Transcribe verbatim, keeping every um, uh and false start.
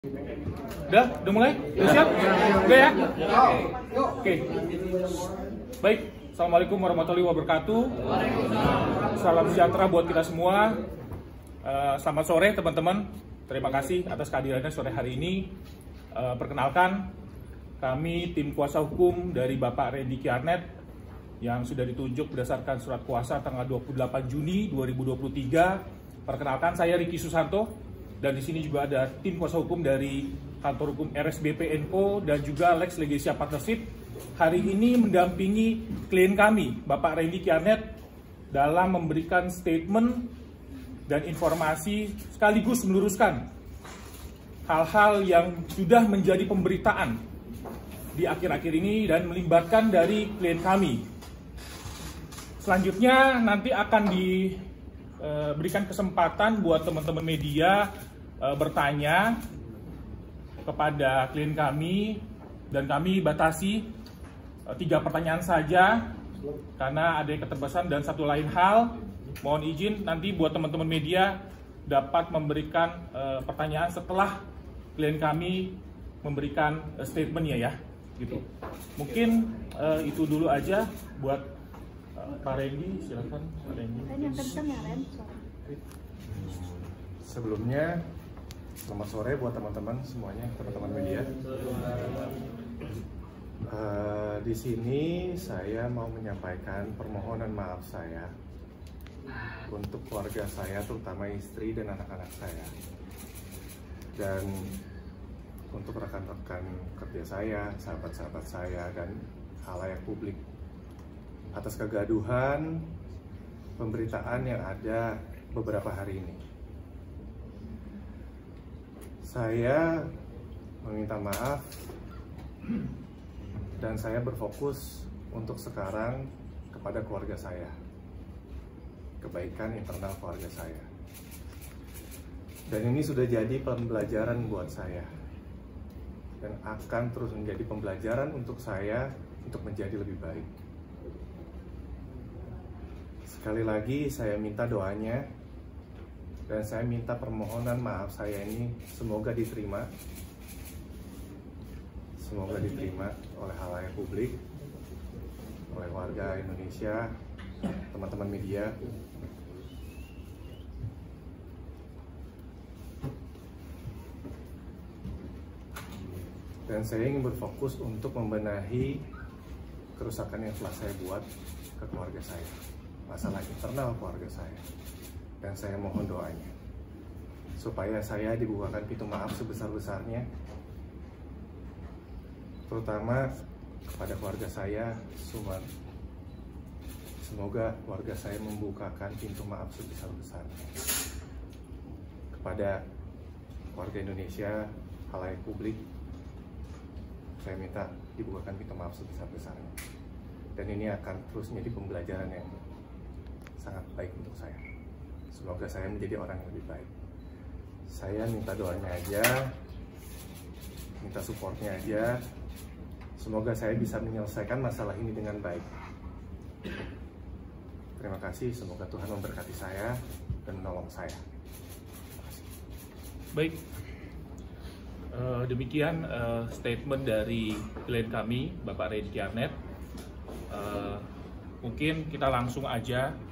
Udah? Udah mulai? Udah siap? Udah ya? Oke. Baik. Assalamualaikum warahmatullahi wabarakatuh. Salam sejahtera buat kita semua. Selamat sore teman-teman. Terima kasih atas kehadirannya sore hari ini. Perkenalkan, kami tim kuasa hukum dari Bapak Randy Kiarnet yang sudah ditunjuk berdasarkan surat kuasa tanggal dua puluh delapan Juni dua ribu dua puluh tiga. Perkenalkan, saya Ricky Susanto, dan di sini juga ada tim kuasa hukum dari kantor hukum R S B P and Co dan juga Lex Legacia Partnership. Hari ini mendampingi klien kami, Bapak Randy Kiarnet, dalam memberikan statement dan informasi sekaligus meluruskan hal-hal yang sudah menjadi pemberitaan di akhir-akhir ini dan melibatkan dari klien kami. Selanjutnya nanti akan diberikan kesempatan buat teman-teman media e, bertanya kepada klien kami, dan kami batasi e, tiga pertanyaan saja karena ada keterbatasan. Dan satu lain hal, mohon izin nanti buat teman-teman media dapat memberikan e, pertanyaan setelah klien kami memberikan e, statementnya ya, gitu. Mungkin e, itu dulu aja buat Pak Randy, silakan Pak Randy. Yang kenceng ya, Ren. Sebelumnya, selamat sore buat teman-teman semuanya, teman-teman media. Uh, di sini saya mau menyampaikan permohonan maaf saya untuk keluarga saya, terutama istri dan anak-anak saya, dan untuk rekan-rekan kerja saya, sahabat-sahabat saya, dan khalayak publik atas kegaduhan pemberitaan yang ada beberapa hari ini. Saya meminta maaf dan saya berfokus untuk sekarang kepada keluarga saya, kebaikan internal keluarga saya. Dan ini sudah jadi pembelajaran buat saya dan akan terus menjadi pembelajaran untuk saya untuk menjadi lebih baik. Sekali lagi saya minta doanya dan saya minta permohonan maaf saya ini semoga diterima, semoga diterima oleh khalayak publik, oleh warga Indonesia, teman-teman media. Dan saya ingin berfokus untuk membenahi kerusakan yang telah saya buat ke keluarga saya, masalah internal keluarga saya, dan saya mohon doanya supaya saya dibukakan pintu maaf sebesar-besarnya, terutama kepada keluarga saya Sumar. Semoga keluarga saya membukakan pintu maaf sebesar-besarnya kepada keluarga Indonesia, khalayak publik. Saya minta dibukakan pintu maaf sebesar-besarnya, dan ini akan terus menjadi pembelajaran yang sangat baik untuk saya. Semoga saya menjadi orang yang lebih baik. Saya minta doanya aja, minta supportnya aja. Semoga saya bisa menyelesaikan masalah ini dengan baik. Terima kasih, semoga Tuhan memberkati saya dan menolong saya. Terima kasih. Baik, uh, demikian uh, statement dari klien kami, Bapak Randy Kiarnet. Uh, mungkin kita langsung aja